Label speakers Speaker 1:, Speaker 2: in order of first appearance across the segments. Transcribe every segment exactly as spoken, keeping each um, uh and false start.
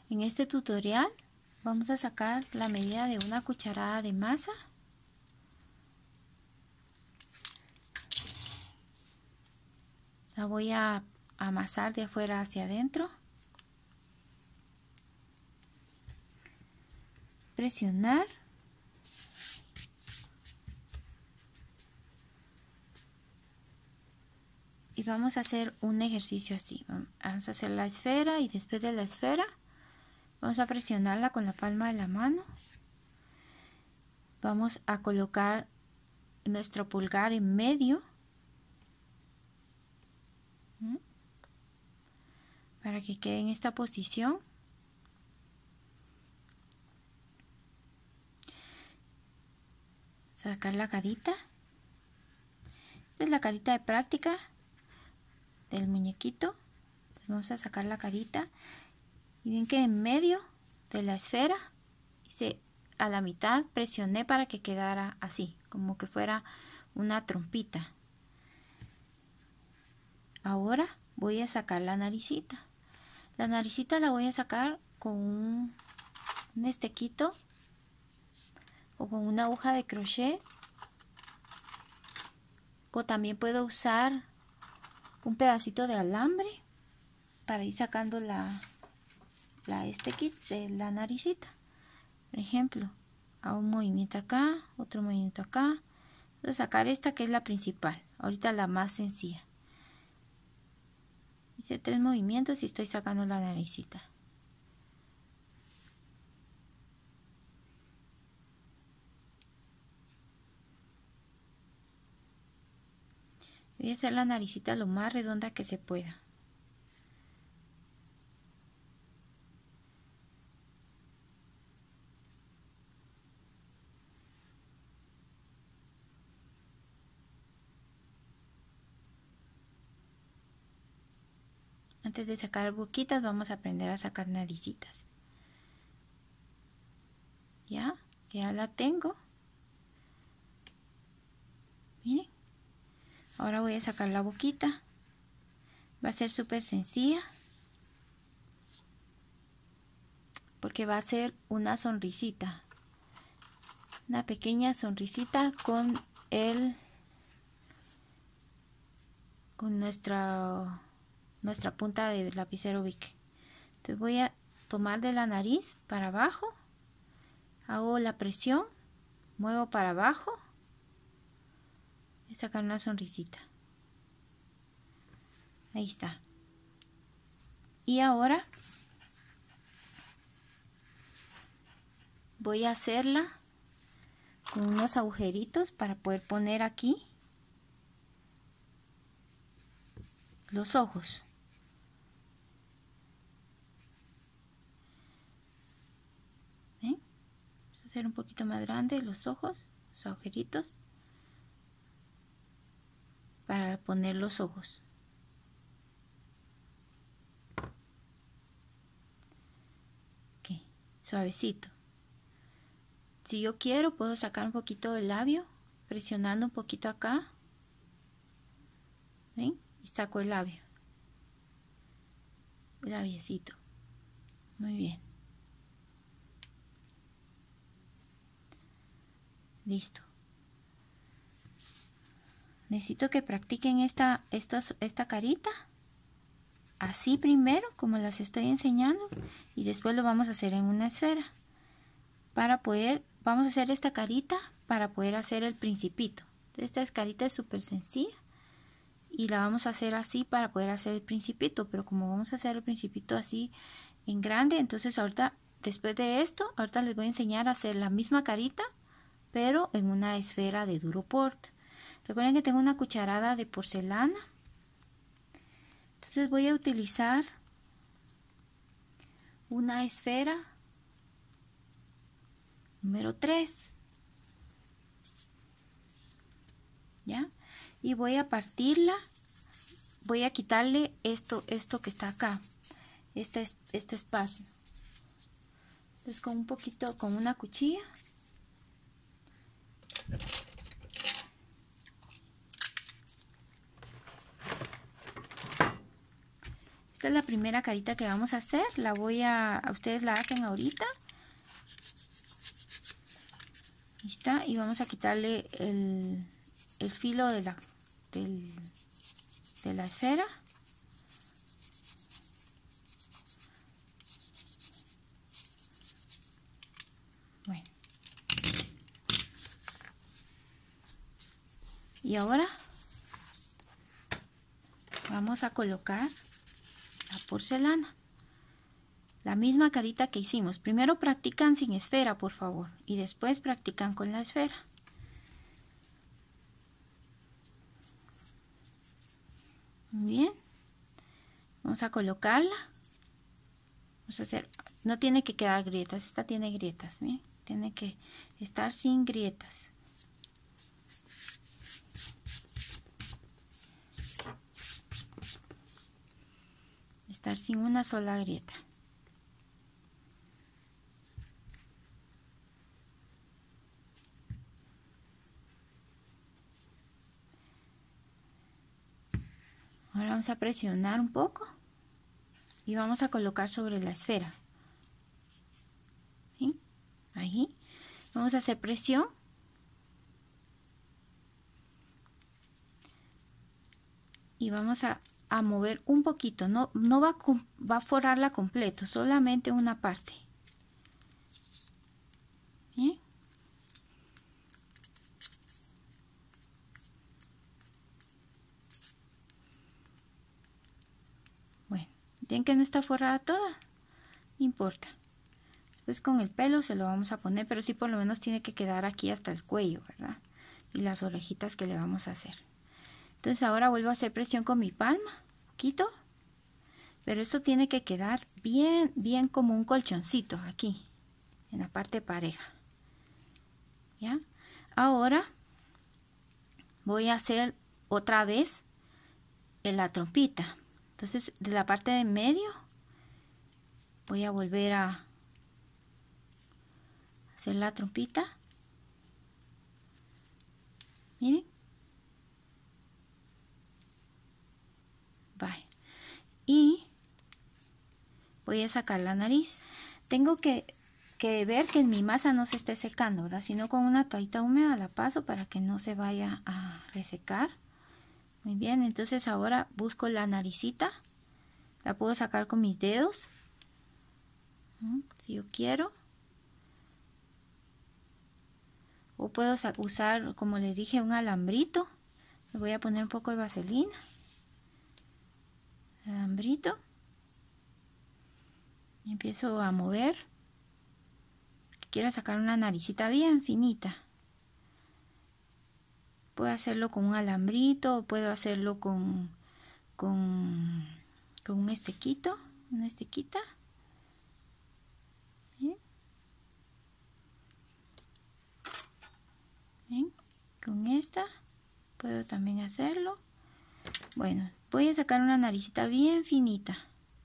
Speaker 1: En este tutorial vamos a sacar la medida de una cucharada de masa. La voy a amasar de afuera hacia adentro. Presionar. Y vamos a hacer un ejercicio así. Vamos a hacer la esfera y después de la esfera vamos a presionarla con la palma de la mano. Vamos a colocar nuestro pulgar en medio. Para que quede en esta posición. Sacar la carita. Esta es la carita de práctica del muñequito. Pues vamos a sacar la carita. Y ven que en medio de la esfera hice a la mitad, presioné para que quedara así, como que fuera una trompita. Ahora voy a sacar la naricita. La naricita la voy a sacar con un, un estequito o con una aguja de crochet. O también puedo usar un pedacito de alambre para ir sacando la, la este kit de la naricita. Por ejemplo, hago un movimiento acá, otro movimiento acá. Voy a sacar esta que es la principal, ahorita la más sencilla. Hice tres movimientos y estoy sacando la naricita. Voy a hacer la naricita lo más redonda que se pueda. Antes de sacar boquitas vamos a aprender a sacar naricitas. Ya, ya la tengo. Miren. Ahora voy a sacar la boquita. Va a ser súper sencilla. Porque va a ser una sonrisita. Una pequeña sonrisita con el... Con nuestra... nuestra punta de lapicero Bic. Entonces voy a tomar de la nariz para abajo, hago la presión, muevo para abajo y sacar una sonrisita. Ahí está. Y ahora voy a hacerla con unos agujeritos para poder poner aquí los ojos. ¿Ven? Vamos a hacer un poquito más grande los ojos, los agujeritos, para poner los ojos. Ok, suavecito. Si yo quiero, puedo sacar un poquito del labio, presionando un poquito acá. ¿Ven? Y saco el labio. El labiecito. Muy bien. Listo. Necesito que practiquen esta, esta, esta carita. Así primero, como las estoy enseñando. Y después lo vamos a hacer en una esfera. Para poder, vamos a hacer esta carita para poder hacer el principito. Esta carita es súper sencilla. Y la vamos a hacer así para poder hacer el principito. Pero como vamos a hacer el principito así en grande, entonces ahorita, después de esto, ahorita les voy a enseñar a hacer la misma carita, pero en una esfera de Duroport. Recuerden que tengo una cucharada de porcelana. Entonces voy a utilizar una esfera número tres. ¿Ya? Y voy a partirla, voy a quitarle esto, esto que está acá, este, este espacio. Entonces con un poquito, con una cuchilla, esta es la primera carita que vamos a hacer. La voy a, ustedes la hacen ahorita. Ahí está. Y vamos a quitarle el, el filo de la, del, de la esfera. Bueno. Y ahora vamos a colocar la porcelana. La misma carita que hicimos. Primero practican sin esfera, por favor. Y después practican con la esfera. Bien. Vamos a colocarla. Vamos a hacer, no tiene que quedar grietas. Esta tiene grietas. ¿Bien? Tiene que estar sin grietas. Estar sin una sola grieta. Ahora vamos a presionar un poco y vamos a colocar sobre la esfera. ¿Sí? Ahí. Vamos a hacer presión. Y vamos a, a mover un poquito. No, no va, a, va a forrarla completo, solamente una parte. ¿Bien? Bueno, ¿ven que no está forrada toda? No importa. Después con el pelo se lo vamos a poner, pero sí por lo menos tiene que quedar aquí hasta el cuello, ¿verdad? Y las orejitas que le vamos a hacer. Entonces ahora vuelvo a hacer presión con mi palma, poquito. Pero esto tiene que quedar bien, bien como un colchoncito aquí, en la parte pareja. ¿Ya? Ahora voy a hacer otra vez en la trompita. Entonces de la parte de en medio voy a volver a hacer la trompita. Miren. Bye. Y voy a sacar la nariz. Tengo que, que ver que mi masa no se esté secando, ¿verdad? Sino con una toallita húmeda la paso para que no se vaya a resecar. Muy bien, entonces ahora busco la naricita. La puedo sacar con mis dedos, si yo quiero. O puedo usar, como les dije, un alambrito. Le voy a poner un poco de vaselina. Alambrito. Y empiezo a mover. Quiero sacar una naricita bien finita. Puedo hacerlo con un alambrito, o puedo hacerlo con, con, con un estequito, una estequita. ¿Bien? ¿Bien? Con esta puedo también hacerlo. Bueno, voy a sacar una naricita bien finita.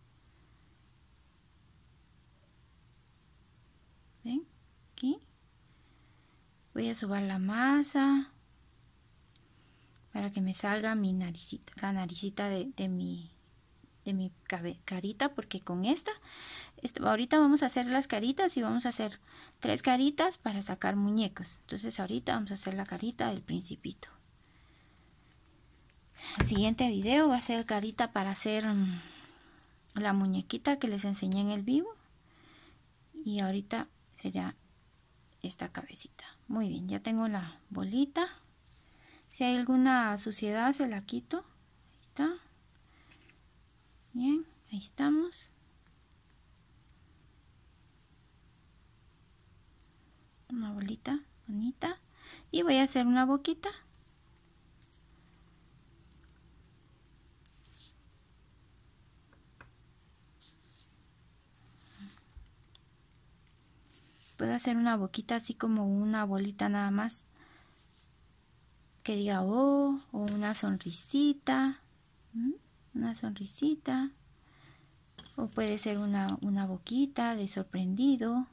Speaker 1: ¿Ven? Aquí. Voy a sobar la masa para que me salga mi naricita, la naricita de, de mi, de mi carita, porque con esta, esta, ahorita vamos a hacer las caritas y vamos a hacer tres caritas para sacar muñecos. Entonces ahorita vamos a hacer la carita del principito. El siguiente video va a ser carita para hacer um, la muñequita que les enseñé en el vivo. Y ahorita será esta cabecita. Muy bien, ya tengo la bolita. Si hay alguna suciedad se la quito. Ahí está. Bien, ahí estamos. Una bolita bonita. Y voy a hacer una boquita. Puedo hacer una boquita así como una bolita nada más. Que diga oh, o una sonrisita. ¿Mm? Una sonrisita. O puede ser una, una boquita de sorprendido.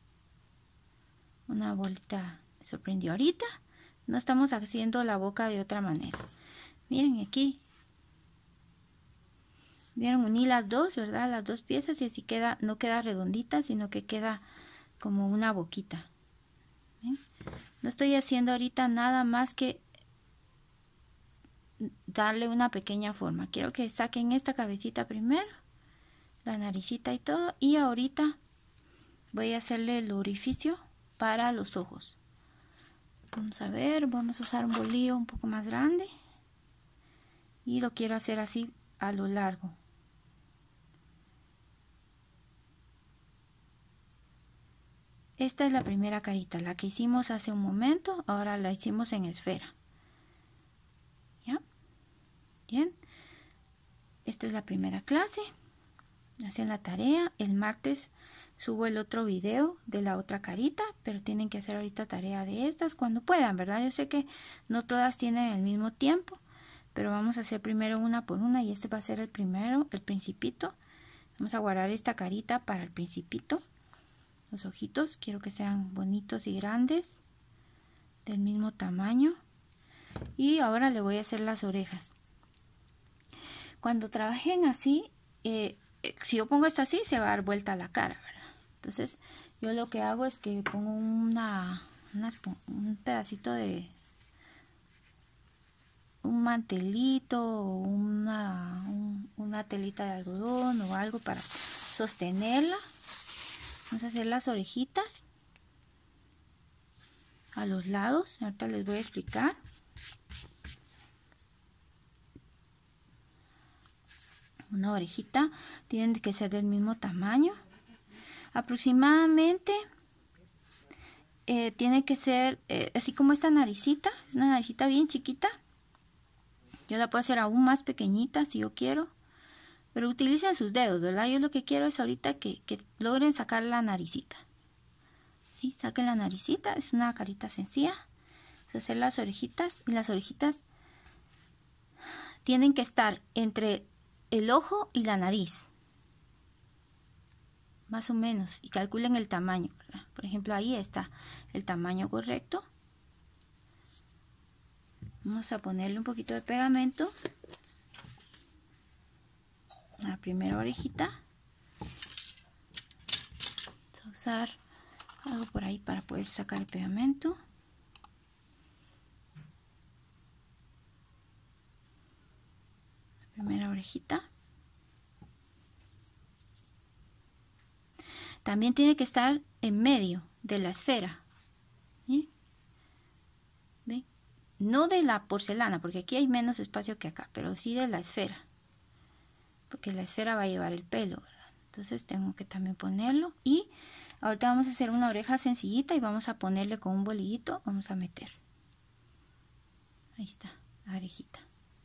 Speaker 1: Una bolita de sorprendido. Ahorita no estamos haciendo la boca de otra manera. Miren aquí. Vieron, uní las dos, ¿verdad? Las dos piezas y así queda, no queda redondita, sino que queda como una boquita. ¿Ven? No estoy haciendo ahorita nada más que darle una pequeña forma. Quiero que saquen esta cabecita primero, la naricita y todo, y ahorita voy a hacerle el orificio para los ojos. Vamos a ver, vamos a usar un bolillo un poco más grande y lo quiero hacer así a lo largo. Esta es la primera carita, la que hicimos hace un momento, ahora la hicimos en esfera. ¿Ya? Bien. Esta es la primera clase. Hacen la tarea. El martes subo el otro video de la otra carita, pero tienen que hacer ahorita tarea de estas cuando puedan, ¿verdad? Yo sé que no todas tienen el mismo tiempo, pero vamos a hacer primero una por una y este va a ser el primero, el principito. Vamos a guardar esta carita para el principito. Los ojitos quiero que sean bonitos y grandes, del mismo tamaño. Y ahora le voy a hacer las orejas. Cuando trabajen así, eh, si yo pongo esto así, se va a dar vuelta a la cara, ¿verdad? Entonces yo lo que hago es que pongo una, una un pedacito de un mantelito o una, un, una telita de algodón o algo para sostenerla. Vamos a hacer las orejitas a los lados. Ahorita les voy a explicar. Una orejita, tienen que ser del mismo tamaño. Aproximadamente eh, tiene que ser eh, así como esta naricita, una naricita bien chiquita. Yo la puedo hacer aún más pequeñita si yo quiero, pero utilicen sus dedos, ¿verdad? Yo lo que quiero es ahorita que, que logren sacar la naricita. ¿Sí? Saquen la naricita, es una carita sencilla. Es hacer las orejitas, y las orejitas tienen que estar entre el ojo y la nariz, más o menos, y calculen el tamaño, ¿verdad? Por ejemplo, ahí está el tamaño correcto. Vamos a ponerle un poquito de pegamento a la primera orejita. Vamos a usar algo por ahí para poder sacar el pegamento. Primera orejita. También tiene que estar en medio de la esfera. ¿Sí? ¿Ven? No de la porcelana, porque aquí hay menos espacio que acá, pero sí de la esfera. Porque la esfera va a llevar el pelo, ¿verdad? Entonces tengo que también ponerlo. Y ahorita vamos a hacer una oreja sencillita y vamos a ponerle con un bolillito. Vamos a meter. Ahí está, la orejita.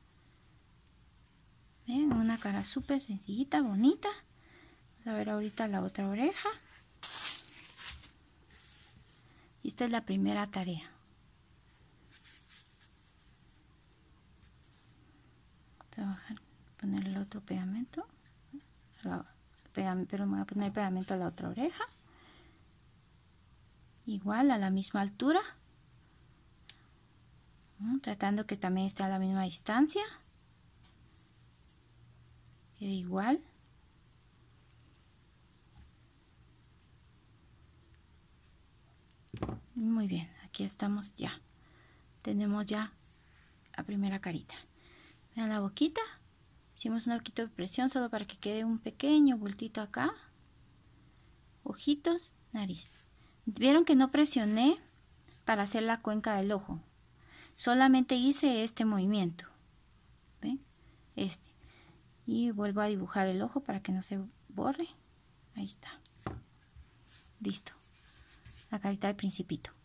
Speaker 1: ¿Ven? Una cara súper sencillita, bonita. Vamos a ver ahorita la otra oreja. Y esta es la primera tarea. Vamos a poner el otro pegamento. Pero me voy a poner pegamento a la otra oreja. Igual a la misma altura. Tratando que también esté a la misma distancia. Quede igual. Muy bien, aquí estamos ya. Tenemos ya la primera carita. Vean la boquita. Hicimos un poquito de presión solo para que quede un pequeño bultito acá. Ojitos, nariz. Vieron que no presioné para hacer la cuenca del ojo. Solamente hice este movimiento. ¿Ven? Este. Y vuelvo a dibujar el ojo para que no se borre. Ahí está. Listo. La carita del principito.